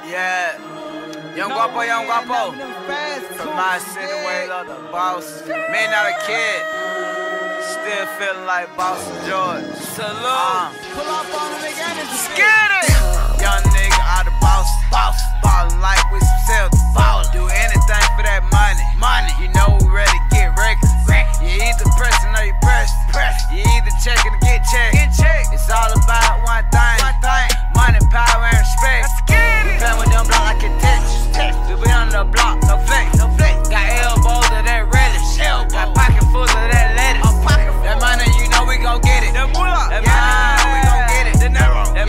Yeah, Young Guapo, from my city, way of the boss. Me not a kid, still feeling like Boss George. Salute, pull up on a nigga and it's scared. Young nigga out of Boston, ballin' like we some Celtics. Do anything for that money. You know we ready to get reckless. You either pressing or you press. You either checking or get checked. It's all about one thing. Money, power, and respect. We play with them block like a Tetris. We be on the block, no flex. Got elbows of that relish. Got pocket full of that lettuce. That money, you know we gon' get it. That money, you know we gon' get it. That money,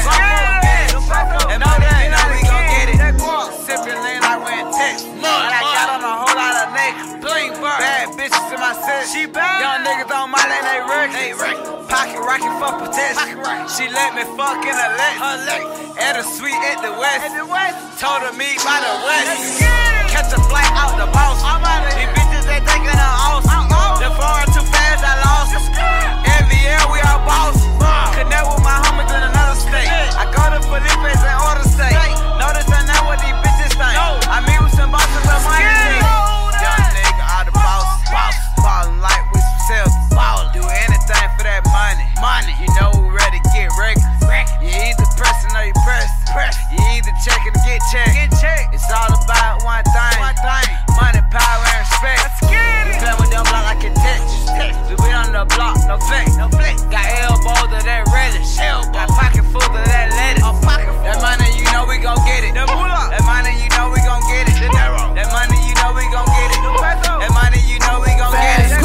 you know we gon' get it. Sippin' lean like we in Texas. And I got on a whole lot of niggas. Bad bitches in my city. Young niggas on my lane, they wreck. Pocket rocket for protection. She let me fuck in her leg. At a suite at the west. Told her meet by the west. Catch a flight out the boss. These bitches they taking her off. The foreign too fast, I lost. Every year we all boss. Connect with my homies in another state. I go to Felipe's and order steak. Notice I know what these bitches think. I meet with some bosses of money. Young nigga out the boss. Ballin' like we some Celtics. Do anything for that money. You know we ready to get reckless. You either pressing or you press. You either checking or get checked. It's all about one thing. Money, power, and respect. We play with them block like a Tetris. We be on the block, no flex. Got elbows of that relish. Got pocket full of that lettuce. That money, you know we gon' get it. That money, you know we gon' get it. That money, you know we gon' get it. That money, you know we gon' get it.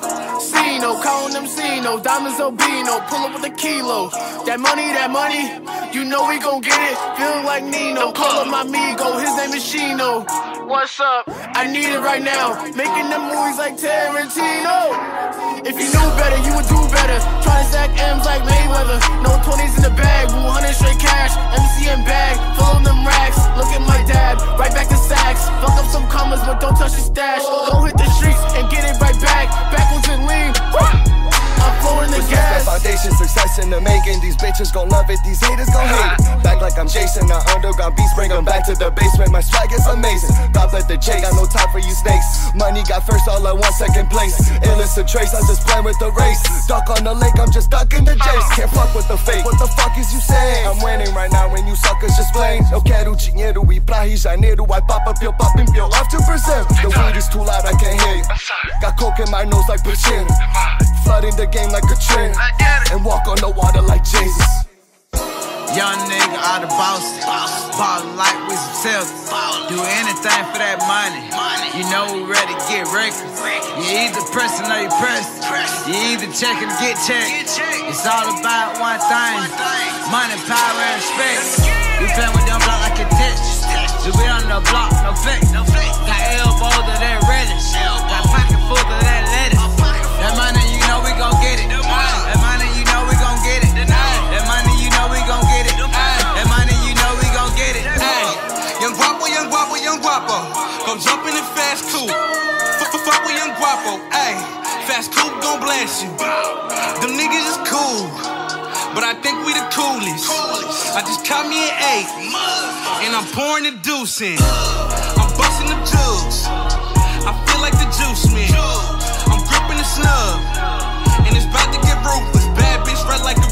Cino, calling them Cino, diamonds Obino, pull up with a kilo. That money, you know we gon' get it. Feeling like Nino, call up my amigo, his name is Chino. What's up? I need it right now. Making them movies like Tarantino. If you knew better, you would do better. Trying to stack M's like Mayweather. No 20s in the bag, 100 straight cash. MCM bag, full of them racks. Look at my dad, right back to sacks. Fuck up some commas, but don't touch the stash. Don't hit the streets and get it right back. Backwards and lean. I'm flowing the gas. Foundation, success in the making. These bitches gon' love it, these haters gon' hate it. Back like I'm Jason, the underground beats bring them back to the basement. My swag is amazing. God let the J, got no time for you snakes. Money got first, all I want second place. Illness a trace, I'm just playing with the race. Duck on the lake, I'm just ducking the Jace. Can't fuck with the fake, what the fuck is you saying? I'm winning right now when you suckers just playing. Eu quero dinheiro e pra Rio Janeiro I pop up your poppin' pill off 2%. The weed is too loud, I can't hear you. Got coke in my nose like Pacino. Flooding the game like Katrina. And walk on the water like Jesus. Young nigga out of Boston, ballin' like we some Celtics. Do anything for that money. You know we ready to get reckless. You either pressing or you press. You either checking or get checked. It's all about one thing. Money, power, and respect. We play with them block like a Tetris. We be on the block, no flex. Got elbows of that relish. Got pocket full of that lettuce. That money, you know we gon' get it. That money, you know we gon' get it. That money, you know we gon' get it. That money, you know we gon' get it. Young Guapo, go jump in the fast coupe. Fuck with Young Guapo, ayy. Fast coupe gon' blast you. Them niggas is cool, but I think we the coolest. I just caught me an 8, and I'm pouring the deuce in. I'm busting the juice. I feel like the juice man. I'm gripping the snub, and it's about to get ruthless. Bad bitch red like the